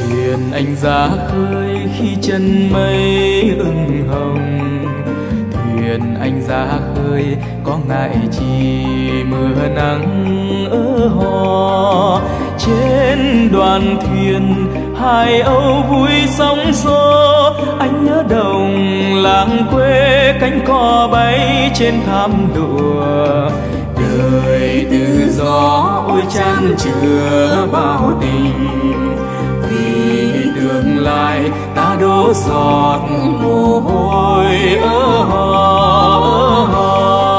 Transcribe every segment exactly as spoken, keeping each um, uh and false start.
Thuyền anh ra khơi khi chân mây ửng hồng, thuyền anh ra khơi có ngại chi mưa nắng ở hò. Trên đoàn thuyền hai âu vui sóng xô, anh nhớ đồng làng quê cánh cò bay trên thảm đùa. Đời tự do ôi chan chứa bao tình, vì tương lai ta đổ giọt mồ hôi ở hò.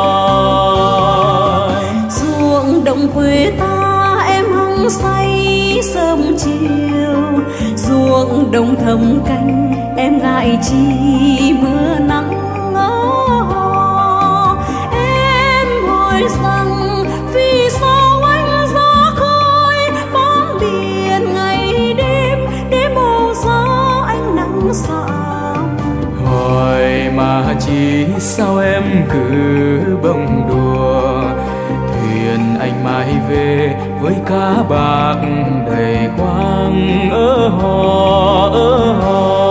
Ruộng đồng quê ta em hăng say sớm chiều, ruộng đồng thầm canh em ngại chi mưa nắng ở hò. Em hỏi rằng vì sao anh ra khơi bám biển ngày đêm, để màu giá anh nắng sạm. Hỏi mà chỉ sao em cứ bông đùa, thuyền anh mãi về với cá bạc đầy khoang ở hò ở hò.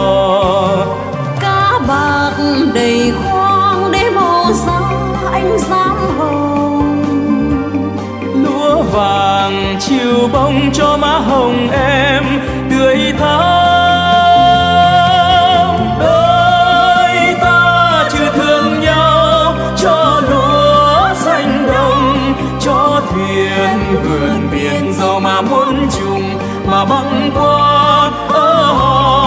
Cá bạc đầy khoang để màu giá anh dám hồng. Lúa vàng chiều bông cho má hồng em tươi thắm. Đôi ta chưa thương nhau cho lúa xanh đồng, cho thuyền vượt biển dẫu mà muốn chung mà băng qua ở hò.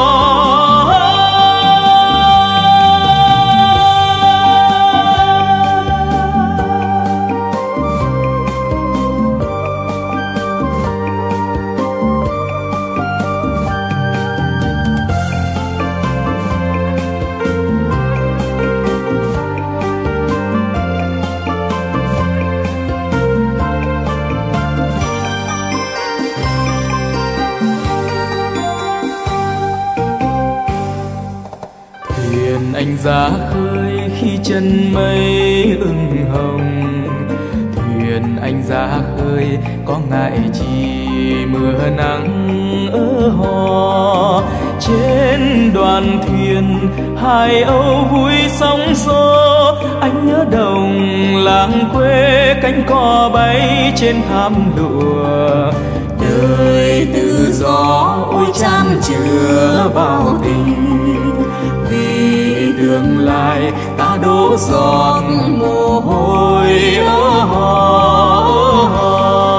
Anh ra khơi khi chân mây ửng hồng, thuyền anh ra khơi có ngại chi mưa nắng ở hò. Trên đoàn thuyền hai âu vui sóng xô, anh nhớ đồng làng quê cánh cò bay trên thảm lụa. Đời tự do ôi chan chứa bao tình, vì tương lai ta đổ giọt mồ hôi ở hò.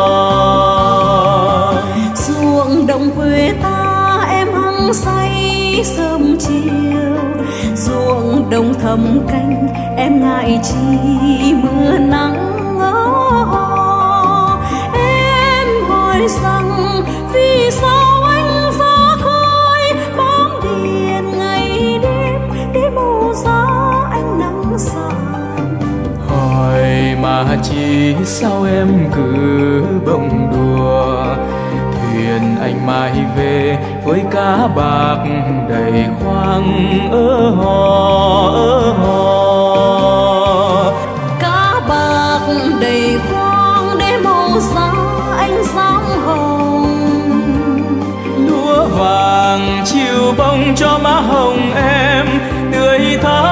Ruộng đồng quê ta em hăng say sớm chiều, ruộng đồng thầm canh em ngại chi mưa nắng ở hò. Em hỏi rằng vì sao anh ra khơi bám biển ngày đêm, để màu giá anh nắng sạm. Hỏi mà chỉ sao em cứ bông đùa, thuyền anh mãi về với cá bạc đầy khoang ở hò ở hò. Cá bạc đầy khoang để màu giá anh dám hồng. Lúa vàng chiều bông cho má hồng em tươi thắm.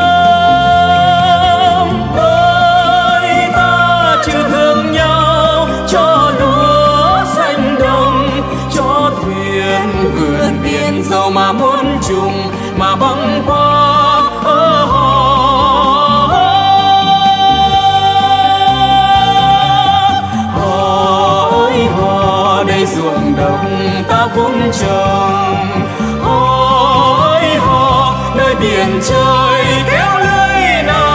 Đôi ta chưa thương nhau cho lúa xanh đồng, cho thuyền vượt biển dẫu mà muốn chung mà băng qua ở hò. Hò ơi hò đây ruộng đồng ta vun trồng, hò ơi hò nơi biển trời kéo lưới nào.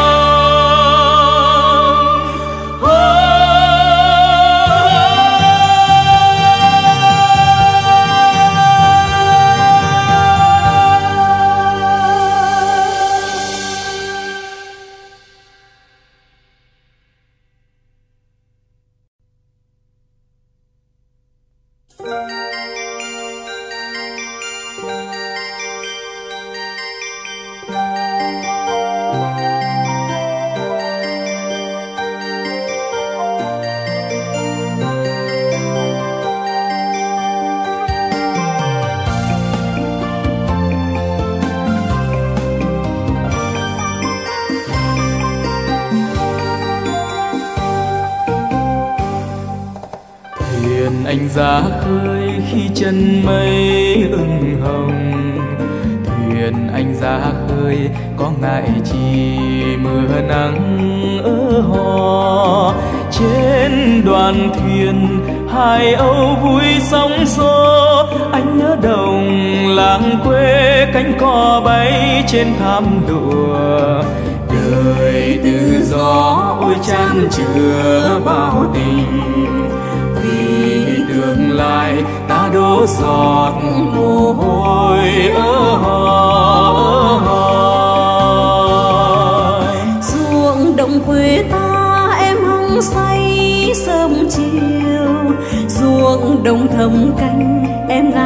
ra khơi khi chân mây ửng hồng. Thuyền anh ra khơi có ngại chi mưa nắng ở hò. Trên đoàn thuyền hai âu vui sóng xô, anh nhớ đồng làng quê cánh cò bay trên thảm đùa. Đời tự do ôi chan chứa bao tình, vì tương lai ta đổ giọt mồ hôi ở hò. Ruộng đồng quê ta em hăng say sớm chiều, ruộng đồng thầm canh em gái